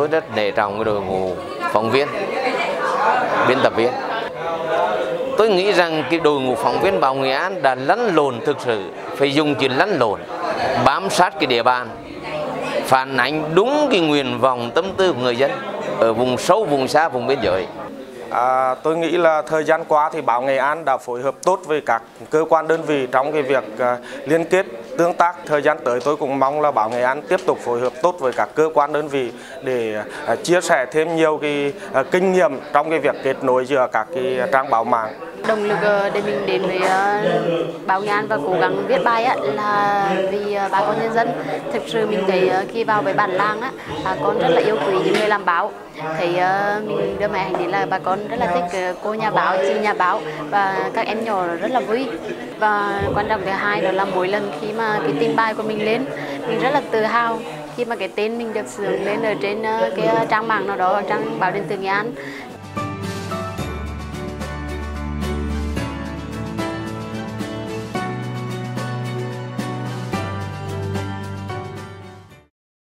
tôi rất nể trọng cái đội ngũ phóng viên, biên tập viên. Tôi nghĩ rằng cái đội ngũ phóng viên Báo Nghệ An đã lăn lộn thực sự, phải dùng chữ lăn lộn, bám sát cái địa bàn, phản ánh đúng cái nguyện vọng tâm tư của người dân ở vùng sâu, vùng xa, vùng biên giới. Tôi nghĩ là thời gian qua thì Báo Nghệ An đã phối hợp tốt với các cơ quan đơn vị trong cái việc liên kết tương tác. Thời gian tới tôi cũng mong là Báo Nghệ An tiếp tục phối hợp tốt với các cơ quan đơn vị để chia sẻ thêm nhiều cái kinh nghiệm trong cái việc kết nối giữa các cái trang báo mạng. Động lực để mình đến với Báo Nghệ An và cố gắng viết bài là vì bà con nhân dân. Thực sự mình thấy khi vào với bản làng bà con rất là yêu quý những người làm báo. Thấy mình đưa máy ảnh đến là bà con rất là thích cô nhà báo, chị nhà báo và các em nhỏ rất là vui. Và quan trọng thứ hai đó là mỗi lần khi mà cái tin bài của mình lên, mình rất là tự hào khi mà cái tên mình được sử dụng lên ở trên cái trang mạng nào đó, trang báo điện tử Nghệ An.